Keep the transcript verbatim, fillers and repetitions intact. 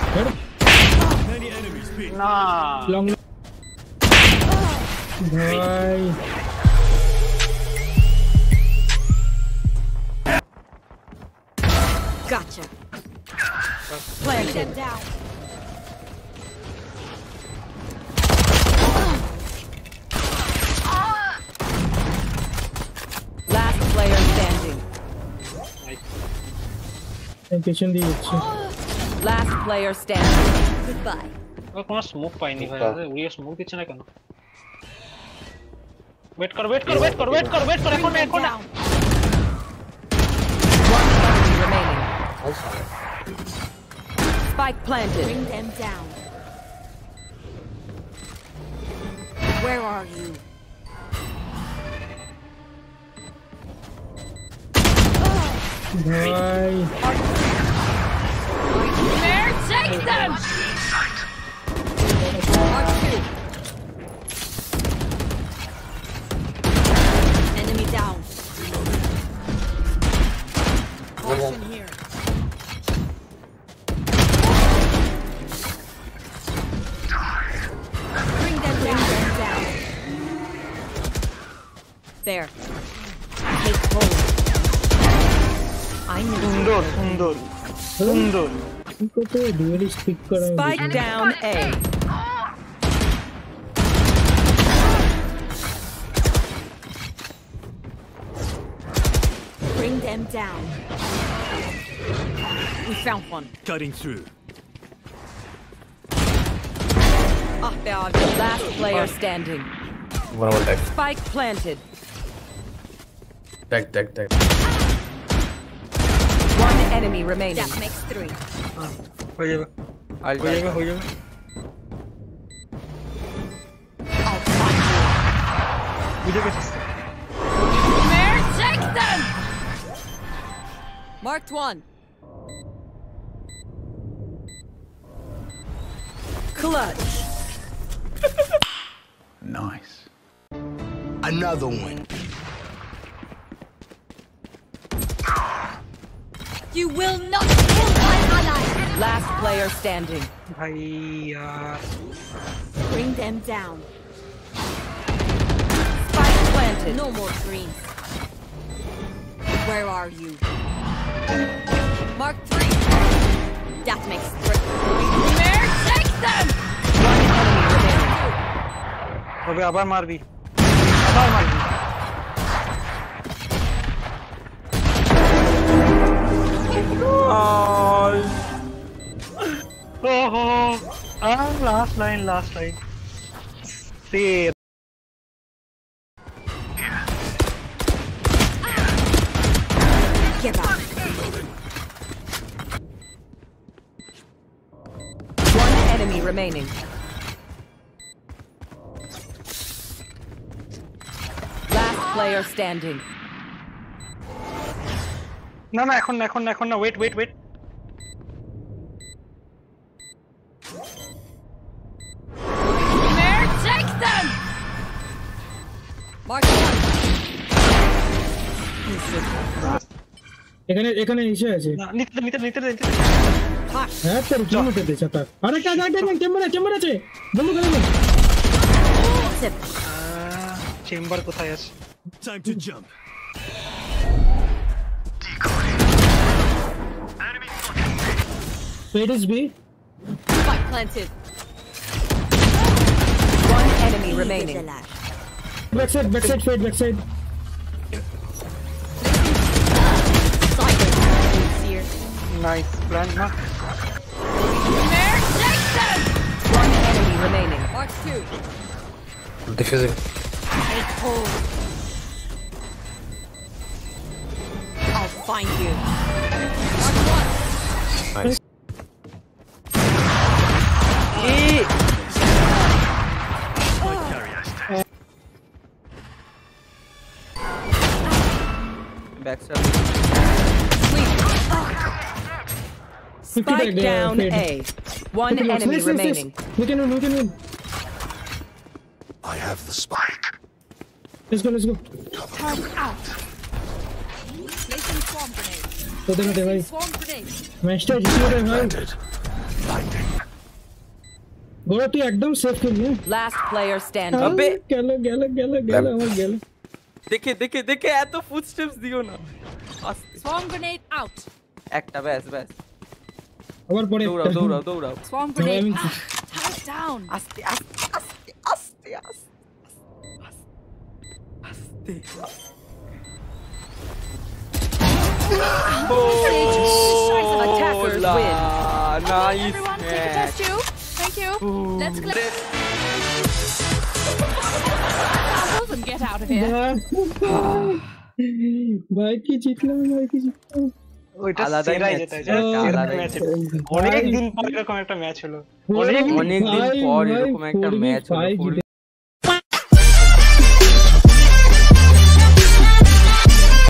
Many enemies B. Nah. Long. Bye. Gotcha. Plant them down. Last player standing. Kitchen di Last player standing. Goodbye. Oh, कौन smoke पाई नहीं भाई? ये smoke kitchen है क्या? Wait कर, wait कर, wait कर, wait कर, wait कर, एक और एक और. One enemy remaining. Spike planted. Bring them down. Where are you? Bye. Where? Take them! Mark two. Enemy down. Caution here. Bring them down. Bring them down. There. Take hold. I knew. Sundor, sundor, sundor. इनको तो duelist pick करा है. Spike down A. Bring them down. We found one. Cutting through. Ah, they are the last player standing. One more tag. Spike planted. Tag, tag, tag. One enemy remaining. That makes three. हो जाएगा. I'll हो जाएगा, हो जाएगा. I'll find you. मुझे कैसे? Where? Take them! Marked one. Clutch. Nice. Another one. You will not kill my ally. Last player standing. भाई यार. Bring them down. Spike planted. No more dreams. Where are you? Mark three. That makes three. Where? Take them! One enemy remaining. अबे आबार मार भी. आबार मार भी. Oh, oh, ah, last line, last line. See. Give up. One enemy remaining. Last player standing. No, no, এখন না, এখন না, এখন না, wait, wait, wait. Where? Take them! Mark one. এখানে এখানে নিচে আছে. না, নিতে নিতে নিতে নিতে. হ্যাঁ তোর কি মতে দেছ তা? আরে কা গাইড না ক্যামেরা ক্যামেরা আছে. বন্ধ করে নে. চেম্বার কোথায় আছে? Time to jump. Wait is B. Spike planted. One enemy remaining. Backside, backside, fade, backside. Nice plan, na. Where? Take them! One enemy remaining. Mark two. Diffusing. Take hold. I'll find you. Mark one. Nice. Backside. Spike down A. One enemy remaining. We can win, we can win. I have the spike. Let's go, let's go. Turn out. Placing swarm grenade. तो देखो भाई. Swarm grenade. Master जीत रहे भाई. বড় তুই একদম safe খেললি Last player standing. আবে গেল গেল গেল গেল আমার গেল দেখে দেখে দেখে এত ফুটস্টেপস দিও না আস্তে Swarm grenade out. একটা ব্যাস ব্যাস আবার পরে দৌড়াও দৌড়াও দৌড়াও Swarm grenade. আমি- Ah, tie it down. আস্তে আস্তে আস্তে আস্তে আস্তে আস্তে Attackers win. Nice Everyone, take a test tube. Thank you. Let's collect samples and get out of here. ভাই কি জিতলাম ভাই কি জিতলাম ওইটা আলাদাই সেরাই match যেটা ছিল, সেরা আলাদাই ম্যাচ ছিল। অনেক দিন পর এরকম একটা ম্যাচ হলো অনেক অনেক দিন ভাই, পর ভাই, এরকম একটা four v ম্যাচ হলো five full